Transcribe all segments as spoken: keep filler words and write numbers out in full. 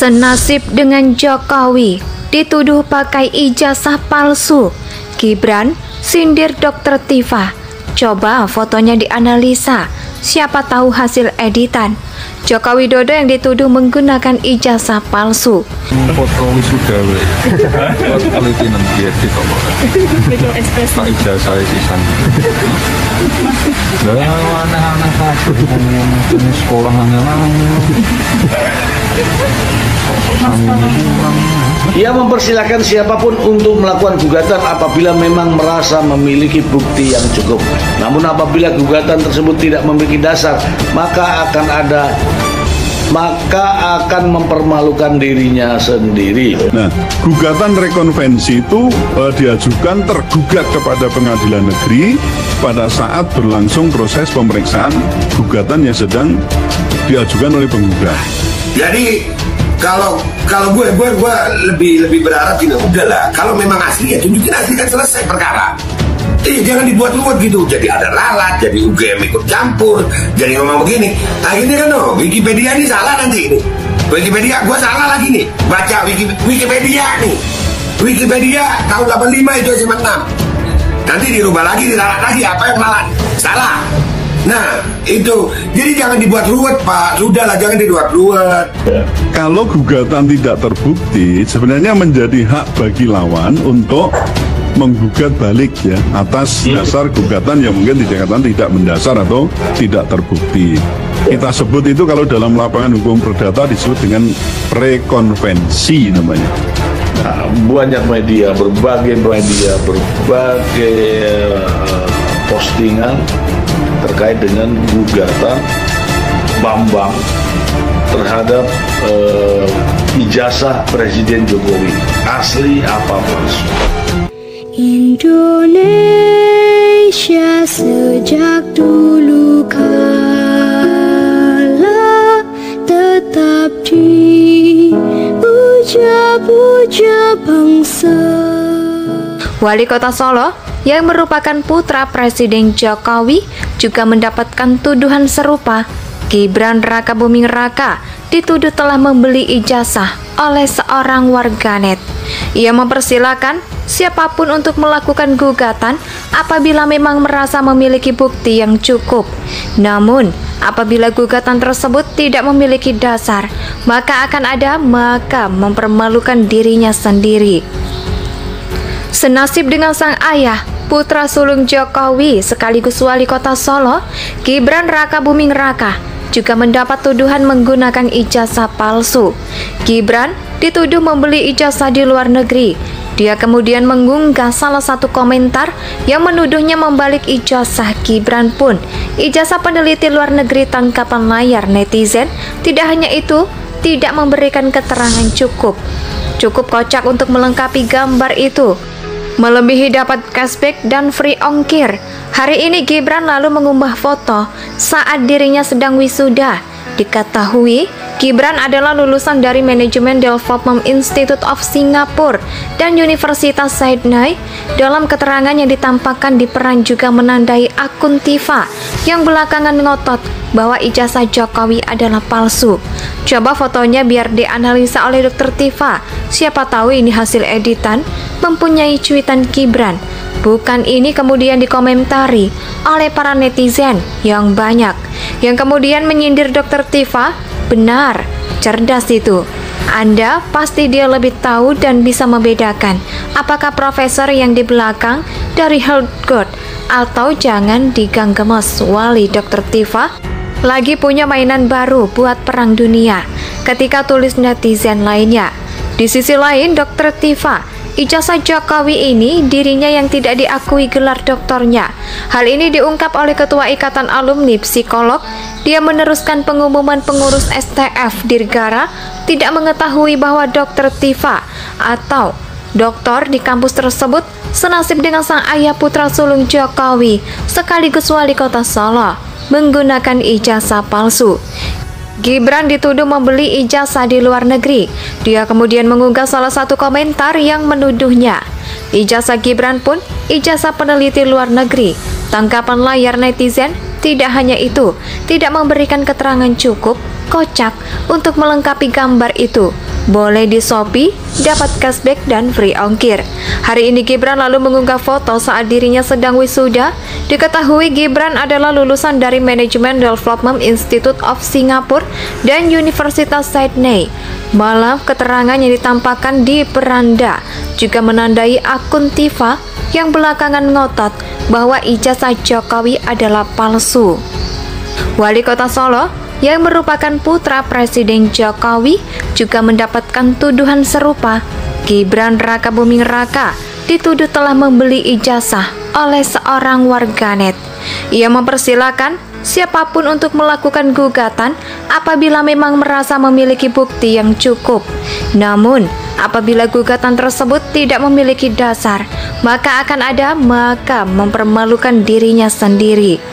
Senasib dengan Jokowi, dituduh pakai ijazah palsu. Gibran sindir dokter Tifa. Coba fotonya dianalisa, siapa tahu hasil editan. Joko Widodo yang dituduh menggunakan ijazah palsu. Foto wisuda weh. Quality nanti edit apa? Pak ijazah sisan. Lah anak-anak kabeh sekolah anak-anak. Ia mempersilahkan siapapun untuk melakukan gugatan apabila memang merasa memiliki bukti yang cukup. Namun apabila gugatan tersebut tidak memiliki dasar, maka akan ada maka akan mempermalukan dirinya sendiri. Nah, gugatan rekonvensi itu eh, diajukan tergugat kepada pengadilan negeri pada saat berlangsung proses pemeriksaan gugatan yang sedang diajukan oleh penggugat. Jadi kalau kalau gue gue gue lebih lebih berharap gini, udahlah kalau memang asli ya tunjukin asli kan selesai perkara. Eh jangan dibuat-buat gitu, jadi ada lalat, jadi U G M ikut campur, jadi ngomong begini. Akhirnya kan no, Wikipedia ini salah nanti ini. Wikipedia gue salah lagi nih, baca Wiki, Wikipedia nih. Wikipedia tahun delapan puluh lima itu S M enam. Nanti dirubah lagi, diralat lagi, apa yang lalat? Salah. Nah itu, jadi jangan dibuat ruwet Pak, sudahlah jangan dibuat ruwet. Kalau gugatan tidak terbukti, sebenarnya menjadi hak bagi lawan untuk menggugat balik ya atas dasar gugatan yang mungkin dikatakan tidak mendasar atau tidak terbukti. Kita sebut itu kalau dalam lapangan hukum perdata disebut dengan rekonvensi namanya. Nah, banyak media, berbagai media, berbagai uh, postingan terkait dengan gugatan Bambang terhadap uh, ijazah Presiden Jokowi, asli apa palsu. Indonesia sejak dulu kala tetap dipuja-puja bangsa. Wali Kota Solo yang merupakan putra Presiden Jokowi juga mendapatkan tuduhan serupa. Gibran Rakabuming Raka dituduh telah membeli ijazah oleh seorang warganet. Ia mempersilahkan siapapun untuk melakukan gugatan apabila memang merasa memiliki bukti yang cukup. Namun, apabila gugatan tersebut tidak memiliki dasar, maka akan ada maka mempermalukan dirinya sendiri. Senasib dengan sang ayah, putra sulung Jokowi sekaligus wali kota Solo, Gibran Rakabuming Raka juga mendapat tuduhan menggunakan ijazah palsu. Gibran dituduh membeli ijazah di luar negeri. Dia kemudian mengunggah salah satu komentar yang menuduhnya membalik ijazah Gibran pun. Ijazah peneliti luar negeri tangkapan layar netizen. Tidak hanya itu, tidak memberikan keterangan cukup. Cukup kocak untuk melengkapi gambar itu. Melebihi dapat cashback dan free ongkir. Hari ini Gibran lalu mengunggah foto saat dirinya sedang wisuda. Diketahui, Gibran adalah lulusan dari Manajemen Development Institute of Singapore dan Universitas Sydney. Dalam keterangan yang ditampakkan di peran juga menandai akun Tifa yang belakangan ngotot bahwa ijazah Jokowi adalah palsu. Coba fotonya biar dianalisa oleh dokter Tifa. Siapa tahu ini hasil editan mempunyai cuitan Gibran. Bukan ini kemudian dikomentari oleh para netizen yang banyak, yang kemudian menyindir dokter Tifa. Benar, cerdas itu. Anda pasti dia lebih tahu dan bisa membedakan apakah profesor yang di belakang dari Harvard atau jangan diganggemes. Wali dokter Tifa lagi punya mainan baru buat perang dunia, ketika tulis netizen lainnya. Di sisi lain, dokter Tifa, ijazah Jokowi ini dirinya yang tidak diakui gelar doktornya. Hal ini diungkap oleh Ketua Ikatan Alumni Psikolog. Dia meneruskan pengumuman pengurus S T F Dirgara tidak mengetahui bahwa dokter Tifa atau doktor di kampus tersebut senasib dengan sang ayah putra sulung Jokowi sekaligus wali kota Solo menggunakan ijazah palsu. Gibran dituduh membeli ijazah di luar negeri. Dia kemudian mengunggah salah satu komentar yang menuduhnya. Ijazah Gibran pun ijazah peneliti luar negeri. Tangkapan layar netizen. Tidak hanya itu, tidak memberikan keterangan cukup, kocak untuk melengkapi gambar itu. boleh di Shopee, dapat cashback dan free ongkir. Hari ini Gibran lalu mengunggah foto saat dirinya sedang wisuda. Diketahui Gibran adalah lulusan dari Management Development Institute of Singapore dan Universitas Sydney. Malah keterangan yang ditampakkan di beranda juga menandai akun Tifa yang belakangan ngotot bahwa ijazah Jokowi adalah palsu. Wali Kota Solo yang merupakan putra Presiden Jokowi juga mendapatkan tuduhan serupa. Gibran Rakabuming Raka dituduh telah membeli ijazah oleh seorang warganet. Ia mempersilahkan siapapun untuk melakukan gugatan apabila memang merasa memiliki bukti yang cukup. Namun, apabila gugatan tersebut tidak memiliki dasar, maka akan ada maka mempermalukan dirinya sendiri.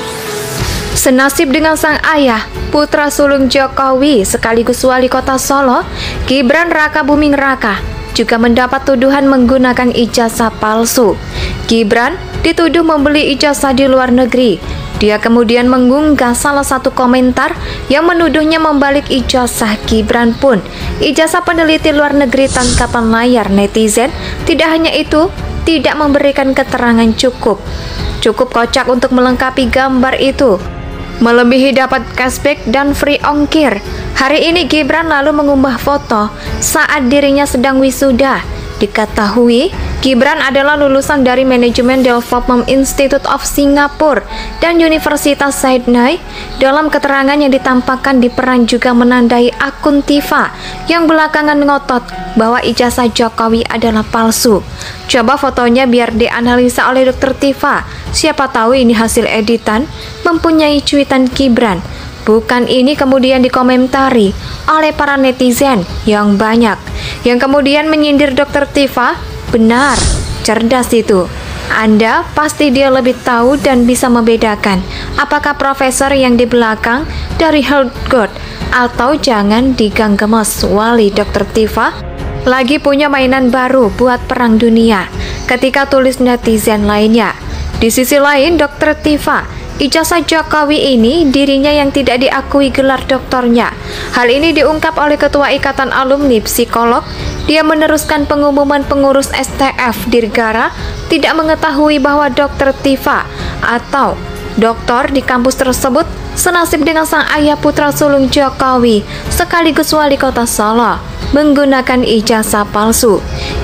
Senasib dengan sang ayah, putra sulung Jokowi sekaligus wali kota Solo, Gibran Rakabuming Raka juga mendapat tuduhan menggunakan ijazah palsu. Gibran dituduh membeli ijazah di luar negeri. Dia kemudian mengunggah salah satu komentar yang menuduhnya membalik ijazah Gibran pun. Ijazah peneliti luar negeri tangkapan layar netizen. Tidak hanya itu, tidak memberikan keterangan cukup. Cukup kocak untuk melengkapi gambar itu. Melebihi dapat cashback dan free ongkir. Hari ini Gibran lalu mengunggah foto saat dirinya sedang wisuda. Diketahui Gibran adalah lulusan dari Management Development Institute of Singapore dan Universitas Sydney. Dalam keterangan yang ditampakkan di peran juga menandai akun Tifa yang belakangan ngotot bahwa ijazah Jokowi adalah palsu. Coba fotonya biar dianalisa oleh dokter Tifa. Siapa tahu ini hasil editan mempunyai cuitan Gibran. Bukan ini kemudian dikomentari oleh para netizen yang banyak, yang kemudian menyindir dokter Tifa. Benar, cerdas itu. Anda pasti dia lebih tahu dan bisa membedakan apakah profesor yang di belakang dari Harvard atau jangan diganggemes. Wali dokter Tifa lagi punya mainan baru buat perang dunia, ketika tulis netizen lainnya. Di sisi lain, dokter Tifa, ijazah Jokowi ini dirinya yang tidak diakui gelar doktornya. Hal ini diungkap oleh Ketua Ikatan Alumni Psikolog. Dia meneruskan pengumuman pengurus S T F Dirgara tidak mengetahui bahwa dokter Tifa atau doktor di kampus tersebut senasib dengan sang ayah putra sulung Jokowi sekaligus wali kota Solo menggunakan ijazah palsu.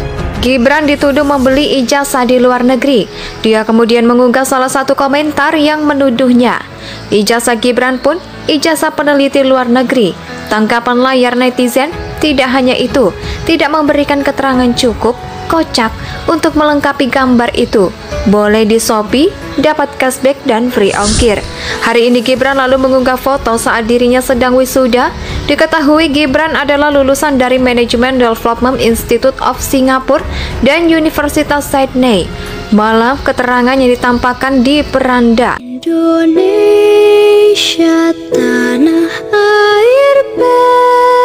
Gibran dituduh membeli ijazah di luar negeri. Dia kemudian mengunggah salah satu komentar yang menuduhnya. Ijazah Gibran pun ijazah peneliti luar negeri. Tangkapan layar netizen. Tidak hanya itu, tidak memberikan keterangan cukup, kocak untuk melengkapi gambar itu. Boleh di Shopee, dapat cashback dan free ongkir. Hari ini Gibran lalu mengunggah foto saat dirinya sedang wisuda. Diketahui Gibran adalah lulusan dari Management Development Institute of Singapore dan Universitas Sydney. Malah keterangan yang ditampakkan di beranda. Indonesia tanah air